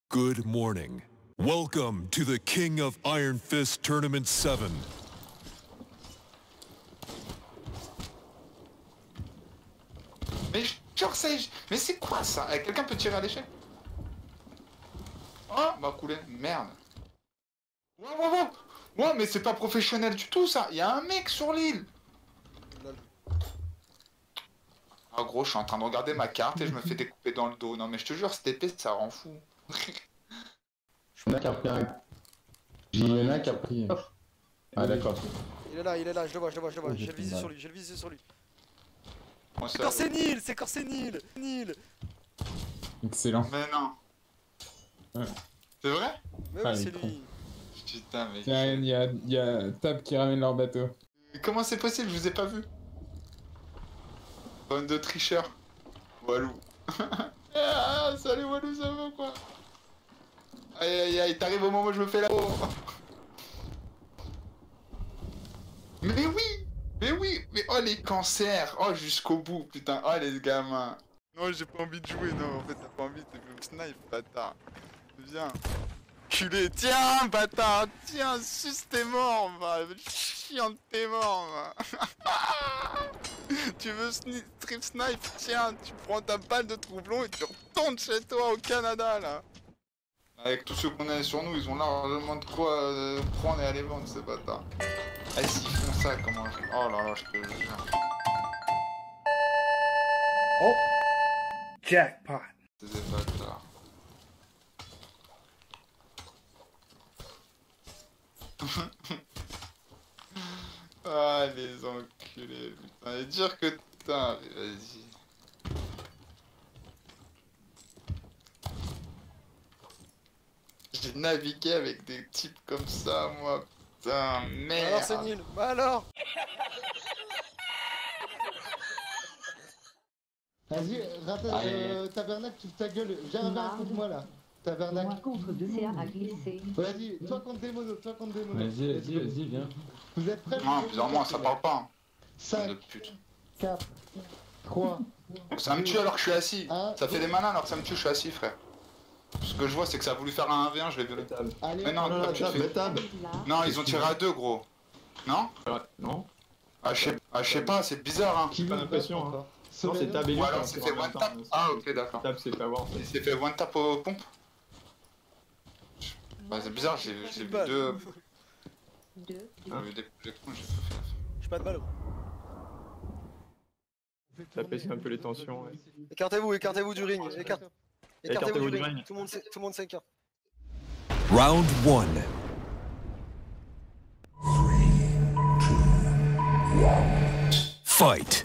Good morning. Welcome to the King of Iron Fist Tournament 7. Mais genre mais c'est quoi ça? Quelqu'un peut tirer à l'échelle? Oh, bah coulé, merde. Wow. Ouais, mais c'est pas professionnel du tout ça. Il y a un mec sur l'île. Ah gros, je suis en train de regarder ma carte et je me fais découper dans le dos. Non mais je te jure, cette épée, ça rend fou. Il y en a qui a pris un. Il y en a qui a pris. Ah d'accord. Il est là, je le vois. J'ai le visé sur lui, Moi, C'est ça... Corsénil, c'est Corsénil. Excellent. Mais non. Ouais. C'est vrai? Mais Ah, oui, il c'est est con. lui. Putain, mais... Tiens, il y a Tab qui ramène leur bateau. Comment c'est possible? Je vous ai pas vu. Bande de tricheurs. Walou. Ah, salut Walou, ça va quoi? Aïe, t'arrives au moment où je me fais la peau. Mais oh les cancers, oh jusqu'au bout, putain, oh les gamins. Non, j'ai pas envie de jouer, non, en fait, t'as pas envie, t'es le snipe, bâtard. Viens. Culé, tiens, bâtard, tiens, suce tes morts, va, chiant de tes morts, va. Tu veux strip snipe, tiens, tu prends ta balle de troublon et tu retournes chez toi au Canada, là. Avec tous ceux qu'on a sur nous, ils ont largement de quoi prendre et aller vendre, ces bâtards. Ah, s'ils font ça, comment... Oh là là, je te jure. Oh! Jackpot! C'est des bâtards. Ah, les enculés, putain. Et dire que... Putain, mais vas-y. J'ai navigué avec des types comme ça, moi. Putain, merde. Alors c'est nul, bah alors. Vas-y, Tabernacle, tu ta gueule, viens contre moi là. Tabernacle. Contre 2 CA à glisser. Vas-y, toi contre des monos, Vas-y, viens. Vous êtes prêts? Non, bizarrement, ça parle pas. Hein. 5, De pute. 4, 3. Ça me tue alors que je suis assis. Un, Ça fait des malins alors que ça me tue, je suis assis, frère. Ce que je vois, c'est que ça a voulu faire un 1v1, je l'ai violé. Allez, Mais non, tu fais... Non, ils ont tiré à 2, gros. Non? Non. Ah, je sais pas, c'est bizarre, hein. qui pas veut l'impression, battre hein. encore? Non, c'est Tab et lui. Ou alors c'est fait one tap. Ah, ok, d'accord. Tab, c'est pas voir. Il s'est fait one tap aux pompes. Bah, c'est bizarre, j'ai vu deux. J'ai vu des projectons, j'ai pas fait gaffe. J'ai pas de balle. Ça pèse un peu les tensions. Ouais. Écartez-vous du ring. Écartez-vous du ring. Tout le monde s'écarte. Round 1. Fight.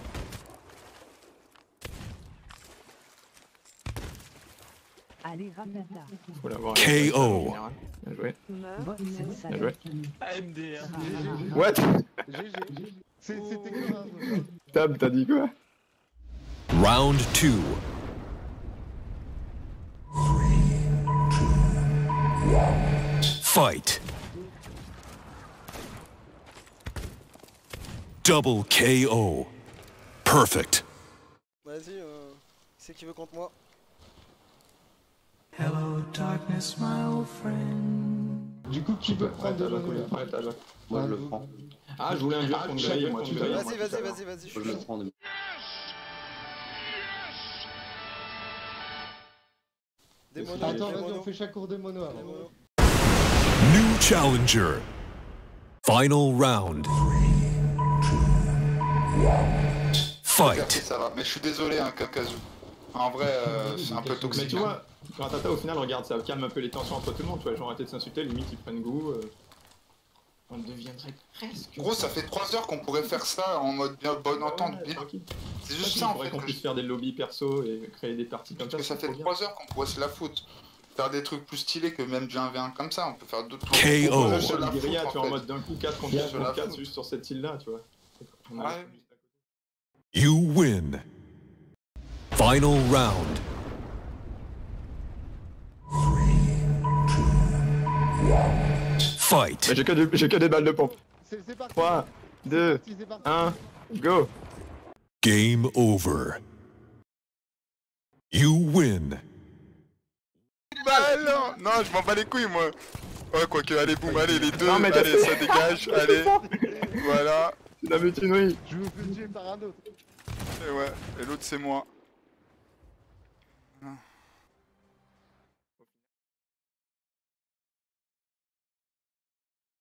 Allez, Ramada. Faut l'avoir. KO. Bien joué. Bien joué. GG. What? C'était grave. Tab, t'as dit quoi? Round 2. Fight. Double KO. Perfect. Vas-y, c'est qui veut contre moi? Hello, darkness, my old friend. Du coup, qui veut prendre de monos là? Moi, je le prends. Ah, je voulais un duel contre Gray, moi, tu Vas-y, je suis chaud. prends. Des monos, Attends, des vas-y, on monos. fait chaque cours de mono Des avant. monos. New challenger. Final round. Fight. Ça va, mais je suis désolé, hein, Kakazu. En vrai, c'est un peu Mais toxique. tu vois, quand Tata au final, regarde, ça calme un peu les tensions entre tout le monde, tu vois, genre arrêter de s'insulter, limite ils prennent goût. On deviendrait presque. Gros, ça fait 3 heures qu'on pourrait faire ça en mode bien bonne entente. Ouais, Bien. tranquille. C'est juste ça en faudrait fait. qu'on Que puisse faire des lobbies perso et créer des parties comme ça. Parce que ça fait c'est trop 3 heures qu'on pourrait se la foutre. Faire des trucs plus stylés que même du 1v1 comme ça, on peut faire d'autres trucs. KO. On peut bien. se la Une guérilla, foutre, tu vois, en en fait. mode d'un coup 4 contre Bien 4 se la contre 4 foutre. juste sur cette île là, tu vois. Ouais. You win. Final round. Fight. Mais j'ai que des balles de pompe. C'est parti. 3, 2, C'est parti. 1, go. Game over. You win. balle. Non, je m'en bats les couilles moi. Ouais, quoique, allez, boum, allez, les deux, Non, mais allez, ça dégage, allez. Voilà. Tu l'as mis une oui. Je me fais tuer par un autre. Et ouais, et l'autre c'est moi. Ah.